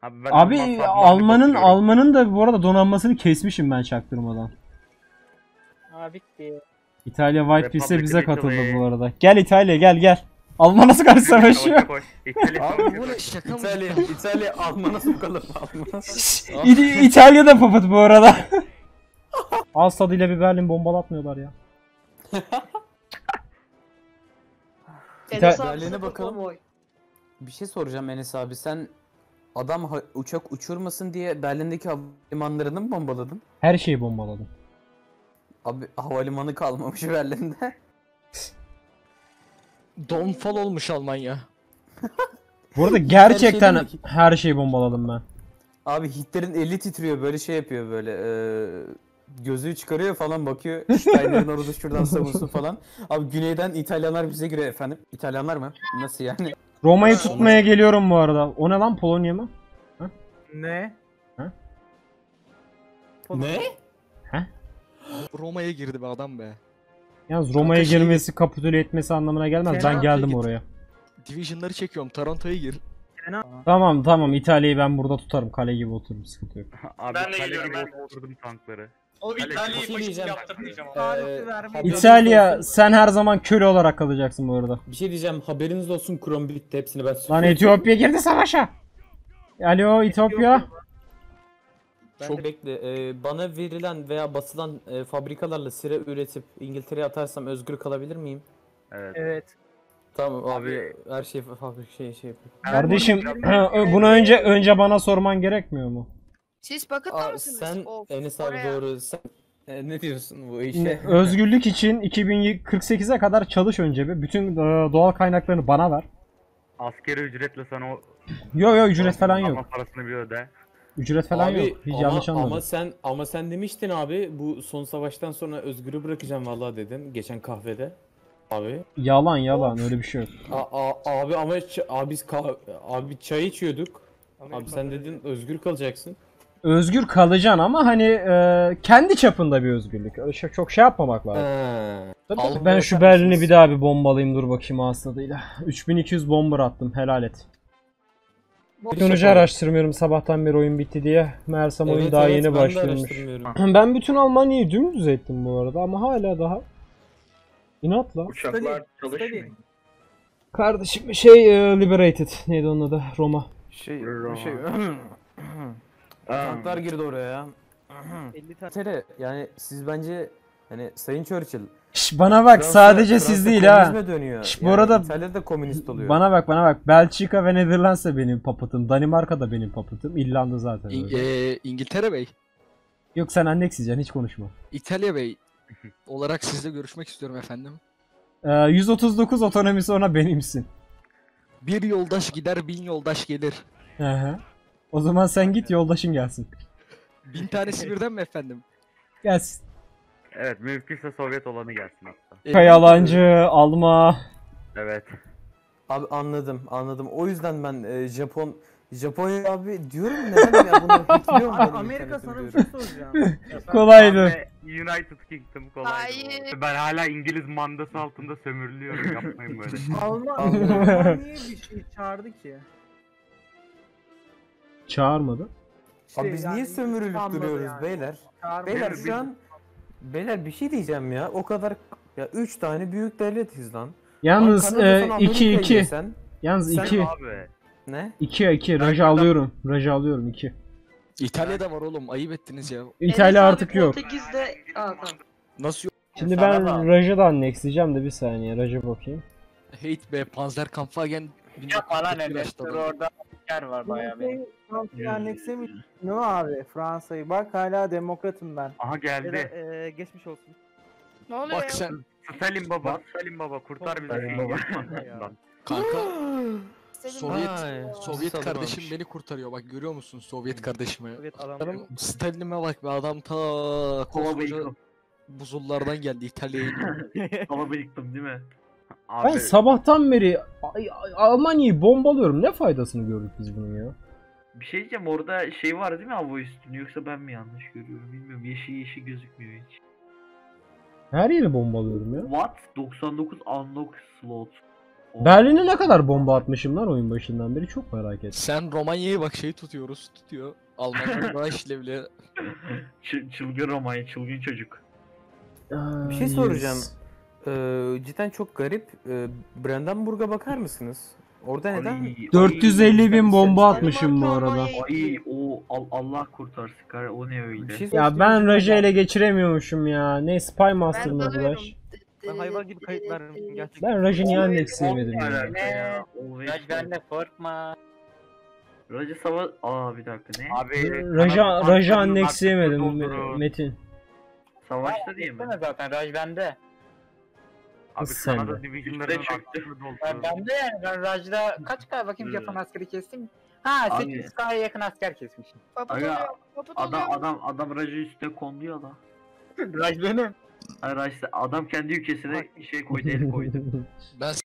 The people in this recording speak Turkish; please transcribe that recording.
Abi ben Abi Alman submarine Alman'ın bakıyorum. Alman'ın da bu arada donanmasını kesmişim ben çaktırmadan. Abi bitti. İtalya White Republic Peace'e bize of katıldı Italy. bu arada. Gel İtalya gel. Alman nasıl karşı savaşıyor? Savaşa koş. İtalya Abi savaşa bu ne koş. şaka mı? İtalya Alman'a sokalım. İtalya da papat bu arada. Ağız tadıyla bir Berlin bombalatmıyorlar ya. Enes abi Berlin'e sıfır bakalım. konvoy. Bir şey soracağım Enes abi, sen adam uçak uçurmasın diye Berlin'deki havalimanlarını mı bombaladın? Her şeyi bombaladım. Abi havalimanı kalmamış Berlin'de. Downfall olmuş Almanya. Bu arada gerçekten demek ki- her şeyi bombaladım ben. Abi Hitler'in eli titriyor, böyle şey yapıyor, böyle gözlüğü çıkarıyor falan, bakıyor Steiner'in orada şuradan savunsun falan. Abi güneyden İtalyanlar bize giriyor efendim. İtalyanlar mı? Nasıl yani? Roma'yı tutmaya geliyorum bu arada. O ne lan, Polonya mı? Ne? Ha? Ne? Roma'ya girdi be adam be. Yalnız Roma'ya Kanka şey- girmesi, kapitüle etmesi anlamına gelmez. Ben Fena geldim git. oraya. Division'ları çekiyorum. Taranto'ya gir. Tamam İtalya'yı ben burada tutarım. Kale gibi otururum, sıkıntı yok. Abi Ben de kale geliyorum, gibi ben de oturdum tankları. O İtalya'yı bir şey başım diyeceğim. yaptırmayacağım abi. Tarifi vermek. İtalya sen her zaman köle olarak kalacaksın bu arada. Bir şey diyeceğim, haberiniz olsun, Krom bitti, hepsini ben Lan Etiyopya girdi savaşa. Alo Etiyopya. Çok bekle. Bana verilen veya basılan fabrikalarla sıra üretip İngiltere'ye atarsam özgür kalabilir miyim? Evet. Evet. Tamam abi, her şey fabrika şey yapıyor. Kardeşim bunu önce bana sorman gerekmiyor mu? Siz Pakıt'ta Aa, mısınız? sen Of, Enes abi oraya. doğru. Sen ne diyorsun bu Şimdi işe? özgürlük için 2048'e kadar çalış önce bir. Bütün doğal kaynaklarını bana ver. Askeri ücretle sana o Yo ücret falan yok. Alman parasını bir öde. Ücret falan Abi, yok. Hiç yanlış anladın. ama sen demiştin abi, bu son savaştan sonra özgürü bırakacağım vallahi dedin geçen kahvede. Abi. Yalan öyle bir şey yok. Abi ama abi çay içiyorduk. Abi sen dedin özgür kalacaksın. Özgür kalacaksın ama hani kendi çapında bir özgürlük. Öyle çok şey yapmamak lazım. Tabii, Almanya ben şu yapar Berlin'i mısınız? bir daha bir bombalayayım, dur bakayım ağız tadıyla. 3200 bomber attım, helal et. Teknoloji araştırmıyorum sabahtan beri oyun bitti diye. Meğersem oyun daha yeni ben de başlıyormuş. araştırmıyorum. Ben bütün Almanya'yı dümdüz ettim bu arada ama hala daha inatla. Uçaklar çalışmıyor. Kardeşim Liberated neydi onun adı, Roma. Tanklar girdi oraya ya. 50 tane. Tere, yani siz bence hani Sayın Churchill, Şş, bana bak sadece siz değil ha. komünizme dönüyor. Şş, bu arada İtalya'da da komünist oluyor. bana bak. Belçika ve Netherlands da benim papıtım. Danimarka da benim papıtım. İrlanda zaten öyle. İngiltere Bey, Yok sen anneksiyeceksin, hiç konuşma. İtalya Bey olarak sizle görüşmek istiyorum efendim. 139 otonomi sonra benimsin. Bir yoldaş gider, 1000 yoldaş gelir. Hı hı. O zaman sen git, yoldaşın gelsin. 1000 tanesi birden mi efendim? Gelsin. Evet, mümkünse Sovyet olanı gelsin hatta. Yalancı, alma. Evet. Abi anladım. O yüzden ben Japonya abi diyorum, neden ya bunu bitmiyor mu? Abi Amerika sana bir şey soracağım. Kolaydı. Abi, United Kingdom kolaydı. Hayır. Ben hala İngiliz mandası altında sömürülüyorum, yapmayın böyle. Alman niye bir şey çağırdı ki? Çağırmadı. İşte Abi biz yani niye sömürülüp anladı duruyoruz yani. beyler? Çağırmadı. Beyler Biz- şu an Beyler bir şey diyeceğim ya. O kadar ya 3 tane büyük devletiz lan. Yalnız Kanada sana Amerika'yı 2-2. yesen, Yalnız Sen 2. Abi. ne? 2. Rajı alıyorum. 2. İtalya'da var oğlum, ayıp ettiniz ya. İtalya artık yok. Portekiz'de... Aa, tamam. Nasıl yok? Şimdi Sana ben da. Raj'ı da annexleyeceğim de bir saniye. Raj'a bakayım. Hate be, Panzerkampfwagen. Yapma lan 1941 Enes. açtı Dur adam. orada yer var bayağı benim. Fransa'yı anneksemiş. Ne abi Fransa'yı? Bak hala demokratım ben. Aha geldi. Geçmiş olsun. Ne oluyor Bak ya? sen Stalin baba kurtar bizi. Stalin baba. Lan. kanka, İstediğin Sovyet Ay, Sovyet sabır kardeşim olmuş. beni kurtarıyor, bak görüyor musun Sovyet kardeşimi? Evet adam. Stalin'ime bak be, adam ta koskoca buzullardan geldi İtalya'ya iniyor. Dolabı yıktım değil mi? Ben Abi, sabahtan beri Almanya'yı bombalıyorum. Ne faydasını gördük biz bunun ya? Bir şey diyeceğim, orada şey var değil mi hava üstünü, yoksa ben mi yanlış görüyorum bilmiyorum, yeşil gözükmüyor hiç. Her yeri bombalıyorum ya. What? 99 unlock slot. Berlin'e ne kadar bomba atmışım lan oyun başından beri, çok merak ettim. Sen Romanya'yı bak şey tutuyor. Almanlar Reich ile bile. Çılgın Romanya, çılgın çocuk. Bir şey soracağım. Cidden çok garip. Brandenburg'a bakar mısınız? Orada neden? Ay, 450.000 bomba atmışım bu Danimarka, arada. Almanya- Ay o Allah kurtarsın kar o ne öyle. Bir şey Ya ben Raja ile geçiremiyormuşum ya. Ne Spy Master mı dalıyorum. Rush? Ben hayvan gibi kayıt verdim gerçekten. Ben Raj'ı niye annek sevmedim Ne ya. alaka ya? O Raj bende korkma. Racı sava... Aa bir dakika ne? Abi Raj'ı annek sevmedim Metin. Savaşta diye mi? Gitsene zaten Raj bende. Abi Sen Kanada de. division'ların Üste çıktı. aklını doldurdu. Bende yani ben Raj'da kaç kaya bakayım Japon askeri kestim. Ha Abi. 8K'ya yakın asker kesmişim. Papıt Aga, oluyor. Papıt oluyor. Adam Racı üstüne kondu ya da. Raj benim. Hayır Raj adam kendi ülkesine şey koydu el koydu. Ben